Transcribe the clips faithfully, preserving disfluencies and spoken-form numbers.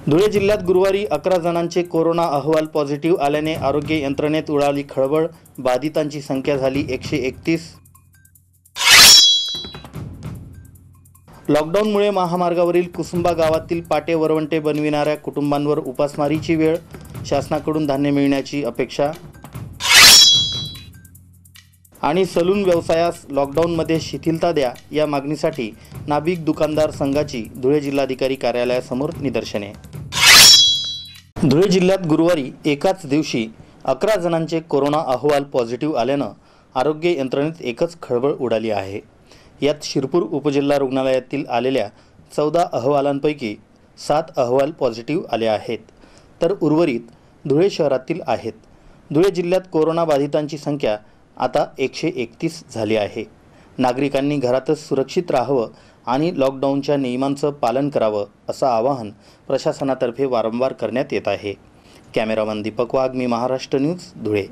धुळे जिल्ह्यात गुरुवारी अकरा जणांचे कोरोना अहवाल पॉझिटिव्ह आल्याने आरोग्य यंत्रणेत उडाली खळबळ। बाधितांची संख्या झाली एकशे एकतीस। लॉकडाऊनमुळे महामार्गावरील कुसुंबा गावातील पाटे वरवंटे बनविणाऱ्या कुटुंबांवर उपासमारीची वेळ। शासनाकडून धान्य मिळण्याची अपेक्षा। आणि सलून व्यवसायास लॉकडाऊनमध्ये शिथिलता द्या या मागणीसाठी नाभिक दुकानदार संघाची धुळे जिल्हाधिकारी कार्यालयासमोर निदर्शने। धुळे जिल्ह्यात गुरुवारी एकाच दिवशी अकरा जणांचे कोरोना अहवाल पॉझिटिव्ह आल्यानं आरोग्य यंत्रणेत एकच खळबळ उडाली आहे। यात शिरपूर उपजिल्हा रुग्णालयातील आलेल्या चौदा अहवालांपैकी सात अहवाल पॉझिटिव्ह आले आहेत, तर उर्वरित धुळे शहरातील आहेत। धुळे जिल्ह्यात कोरोना बाधितांची संख्या आता एकशे एकतीस झाली आहे। नागरिकांनी घरातच सुरक्षित राहावं आणि लॉकडाऊनच्या नियमांचं पालन करावं असं आवाहन प्रशासनातर्फे वारंवार करण्यात येत आहे। कॅमेरामन दीपक वाघ, मी महाराष्ट्र न्यूज, धुळे।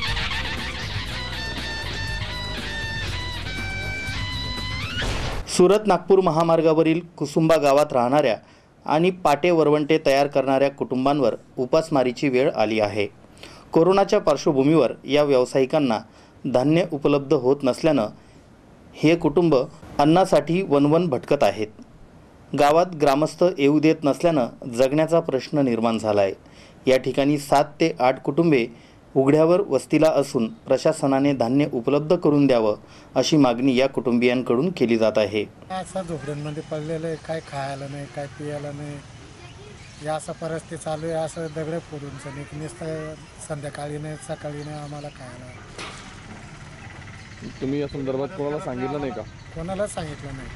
सुरत नागपूर महामार्गावरील कुसुंबा गावात राहणाऱ्या आणि पाटे वरवंटे तयार करणाऱ्या कुटुंबांवर उपासमारीची वेळ आली आहे। कोरोनाच्या पार्श्वभूमीवर या व्यावसायिकांना धान्य उपलब्ध होत नसल्यानं हे कुटुंब अन्नासाठी वनवन भटकत आहेत। गावात ग्रामस्थ येऊ देत नसल्यानं जगण्याचा प्रश्न निर्माण झाला आहे। या ठिकाणी सात ते आठ कुटुंबे उघड्यावर वस्तीला असून प्रशासनाने धान्य उपलब्ध करून द्यावं अशी मागणी या कुटुंबियांकडून केली जात आहे। असं झोपड्यांमध्ये पडलेलं आहे, काय खायला नाही, काय पियाला नाही, या असं परिस्थिती चालू आहे। असं दगडे फोडून सनी नुसतं संध्याकाळी नाही सकाळी नाही आम्हाला खायला। तुम्ही या संदर्भात कोणाला सांगितलं नाही का? कोणाला सांगितलं नाही।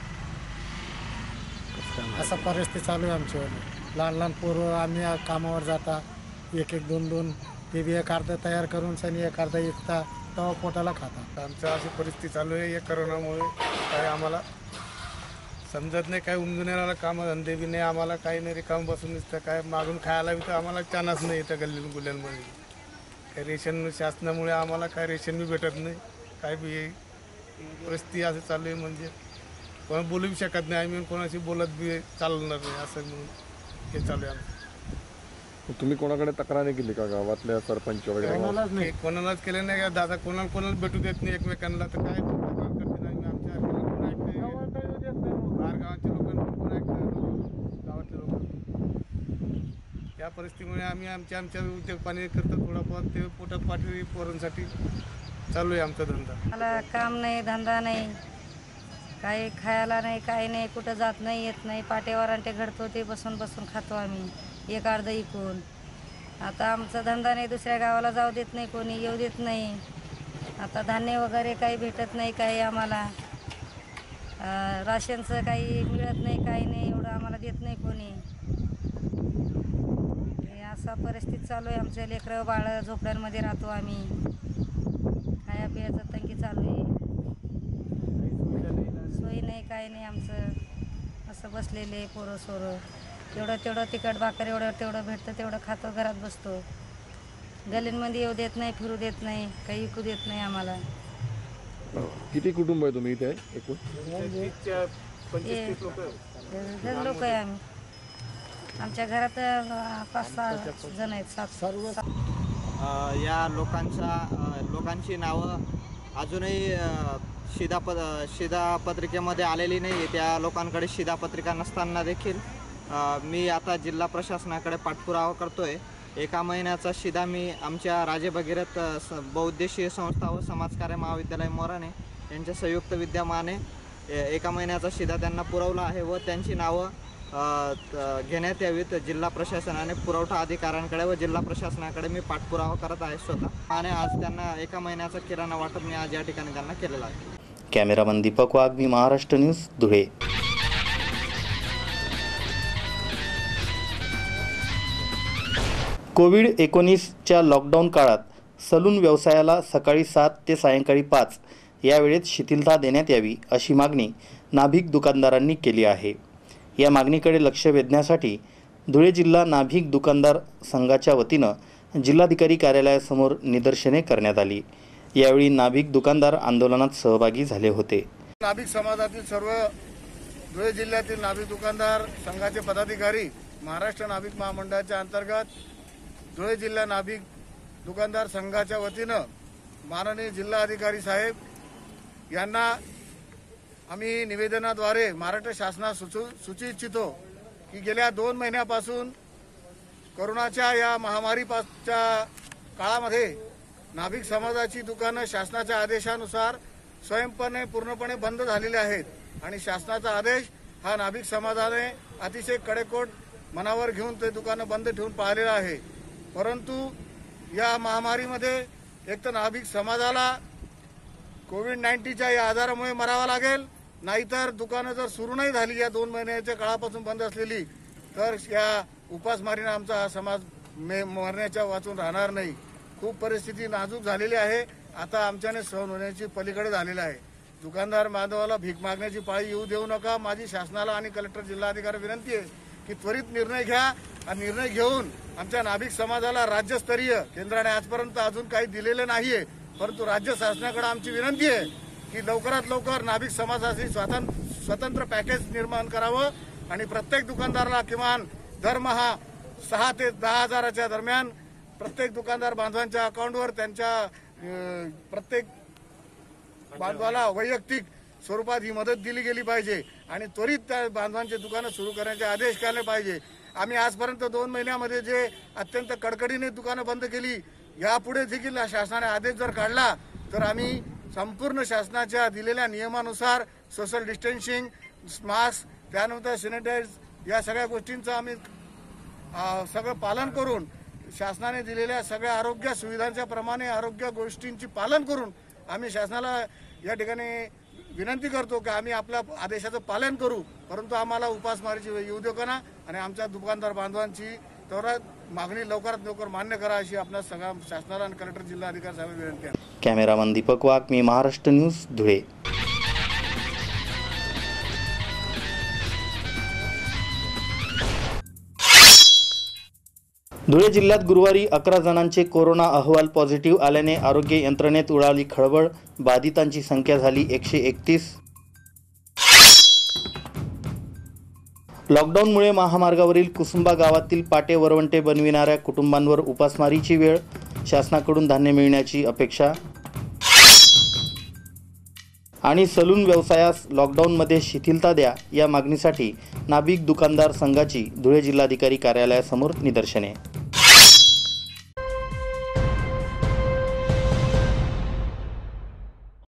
असं परिस्थिती चालू आहे आमच्यावर। लहान लहान पोरं आम्ही कामावर जाता, एक एक दोन दोन ते बी एक अर्धा तयार करून सनी एक अर्धा विकता, तेव्हा पोटाला खाता। आमचं अशी परिस्थिती चालू आहे। या करोनामुळे काय आम्हाला समजत नाही, काय उमजून काम धंदे बी नाही, आम्हाला काही नाही, रिकाम बसून दिसतं, काय मागून खायला बी तर आम्हाला चान्स नाही येतं गल्ली गुल्ल्यांमध्ये। काय रेशन शासनामुळे आम्हाला काय रेशन बी भेटत नाही, काय बी परिस्थिती असं चालू आहे। म्हणजे कोणा बोलू बी शकत नाही आम्ही, कोणाशी बोलत बी चालणार नाही, असं म्हणून हे चालू आहे आमचं। तुम्ही कोणाकडे तक्रार नाही केली का गावातल्या सरपंच वगैरे? कोणालाच नाही कोणालाच केलं नाही का दादा, कोणाला कोणाला भेटू देत नाही एकमेकांना, तर काय तक्रार करते नाही आमच्या कोण ऐकते, बाहेर गावाच्या लोकांना कोण ऐकतं, गावातले लोक। त्या परिस्थितीमुळे आम्ही आमच्या आमच्या उद्योग पाणी करतो, थोडाफार ते पोटात पाठी पोरांसाठी चालू आहे आमचा धंदा। मला काम नाही, धंदा नाही, काही खायला नाही, काही नाही, कुठं जात नाही, येत नाही। पाटेवरांटे घडतो ते बसून बसून खातो आम्ही, एक अर्धा इकून। आता आमचा धंदा नाही, दुसऱ्या गावाला जाऊ देत नाही, कोणी येऊ देत नाही। आता धान्य वगैरे काही भेटत नाही, काही आम्हाला राशनचं काही मिळत नाही, काही नाही, एवढं आम्हाला देत नाही कोणी। असा परिस्थिती चालू आहे। आमच्या लेकरं बाळ झोपड्यांमध्ये राहतो आम्ही, खाया पियाचं तंगी चालू आहे, सोयी नाही, काही नाही। आमचं असं बसलेले पोरं सोरं, एवढं तेवढं तिखट भाकर एवढं तेवढं भेटतं, तेवढं खातो, घरात बसतो। गल्लींमध्ये येऊ देत नाही, फिरू देत नाही, काही विकू देत नाही आम्हाला। किती कुटुंब आहे तुम्ही इथे एकूण? जण लोक आहे आम्ही, आमच्या घरात पाच सहा जण आहेत, सात सर्व। या लोकांचा लोकांची नावं अजूनही शिधापद शिधापत्रिकेमध्ये आलेली नाही। त्या लोकांकडे शिधापत्रिका नसताना देखील मी आता जिल्हा प्रशासनाकडे पाठपुरावा करतो आहे। एका महिन्याचा शिधा मी आमच्या राजे भगीरथ बहुउद्देशीय संस्था व समाजकार्य महाविद्यालय मोराणे यांच्या संयुक्त विद्यमाने एका महिन्याचा शिधा त्यांना पुरवला आहे व त्यांची नावं घेण्यात यावीत जिल्हा प्रशासनाने पुरवठा अधिकाऱ्यांकडे व जिल्हा प्रशासनाकडे मी पाठपुरावा करत आहे स्वतः। आणि आज त्यांना एका महिन्याचा किराणा वाटप मी आज या ठिकाणी त्यांना केलेला आहे। कॅमेरामन दीपक वाघ, मी महाराष्ट्र न्यूज, धुळे। कोविड एकोणीसच्या लॉकडाऊन काळात सलून व्यवसायाला सकाळी सात ते सायंकाळी पाच या वेळेत शिथिलता देण्यात यावी अशी मागणी नाभिक दुकानदारांनी केली आहे। या मागणीकडे लक्ष वेधण्यासाठी धुळे जिल्हा नाभिक दुकानदार संघाच्या वतीनं जिल्हाधिकारी कार्यालयासमोर निदर्शने करण्यात आली। यावेळी नाभिक दुकानदार आंदोलनात सहभागी झाले होते। नाभिक समाजातील सर्व धुळे जिल्ह्यातील नाभिक दुकानदार संघाचे पदाधिकारी महाराष्ट्र नाभिक महामंडळाच्या अंतर्गत धुळे जिल्हा नाभिक दुकानदार संघाच्या वतीनं माननीय जिल्हाधिकारी साहेब यांना आम्ही निवेदनाद्वारे महाराष्ट्र शासनास सुचू सुचू इच्छितो की गेल्या दोन महिन्यापासून कोरोनाच्या या महामारीच्या काळामध्ये नाभिक समाजाची दुकानं शासनाच्या आदेशानुसार स्वयंपणे पूर्णपणे बंद झालेले आहेत आणि शासनाचा आदेश हा नाभिक समाजाने अतिशय कडेकोट मनावर घेऊन ते दुकानं बंद ठेवून पाहिलेलं आहे। परंतु या महामारीमध्ये एक तर नाभिक समाजाला कोविड नाईन्टीनच्या या आजारामुळे मरावा लागेल, नाहीतर दुकानं जर सुरू नाही झाली या दोन महिन्याच्या काळापासून बंद असलेली तर या उपासमारीने आमचा हा समाज मरण्याच्या वाचून राहणार नाही। खूप परिस्थिती नाजूक झालेली आहे, आता आमच्याने सहन होण्याची पलीकडे झालेला आहे। दुकानदार बांधवाला भीक मागण्याची पाळी येऊ देऊ नका। माझी शासनाला आणि कलेक्टर जिल्हाधिकारी विनंती आहे की त्वरित निर्णय घ्या आणि निर्णय घेऊन आमच्या नाभिक समाजाला राज्यस्तरीय केंद्राने आजपर्यंत अजून काही दिलेले नाहीये, परंतु राज्य शासनाकडे आमची विनंती आहे की लवकरात लवकर नाभिक समाजासाठी स्वतंत्र स्वतंत्र पॅकेज निर्माण करावं आणि प्रत्येक दुकानदाराला किमान दरमहा सहा ते दहा हजाराच्या दरम्यान प्रत्येक दुकानदार बांधवांच्या अकाउंटवर त्यांच्या प्रत्येक बांधवाला वैयक्तिक स्वरूपात ही मदत दिली गेली पाहिजे आणि त्वरित त्या बांधवांचे दुकानं सुरू करण्याचे आदेश केले पाहिजे। आम्ही आजपर्यंत दोन महिन्यामध्ये जे अत्यंत कडकडीने दुकानं बंद केली, यापुढे देखील शासनाने आदेश जर काढला तर आम्ही संपूर्ण शासनाच्या दिलेल्या नियमानुसार सोशल डिस्टन्सिंग, मास्क, त्यानंतर सॅनिटाईज या सगळ्या गोष्टींचं आम्ही सगळं पालन करून शासनाने दिलेल्या सगळ्या आरोग्य सुविधांच्या प्रमाणे आरोग्य गोष्टींची पालन करून आम्ही शासनाला या ठिकाणी विनंती करतो की आम्ही आपल्या आदेशाचं पालन करू, परंतु आम्हाला उपासमारीची येऊ देऊ नका आणि आमच्या दुकानदार बांधवांची त्वरित मागणी लवकरात लवकर मान्य करा अशी आपल्या सगळ्या शासनाला आणि कलेक्टर जिल्हाधिकारी साहेब विनंती आहे। कॅमेरामन दीपक वाघ, मी महाराष्ट्र न्यूज, धुळे। धुळे जिल्ह्यात गुरुवारी अकरा जणांचे कोरोना अहवाल पॉझिटिव्ह आल्याने आरोग्य यंत्रणेत उडाली खळबळ। बाधितांची संख्या झाली एकशे एकतीस। लॉकडाऊनमुळे महामार्गावरील कुसुंबा गावातील पाटे वरवंटे बनविणाऱ्या कुटुंबांवर उपासमारीची वेळ, शासनाकडून धान्य मिळण्याची अपेक्षा। आणि सलून व्यवसायास लॉकडाऊनमध्ये शिथिलता द्या या मागणीसाठी नाभिक दुकानदार संघाची धुळे जिल्हाधिकारी कार्यालयासमोर निदर्शने।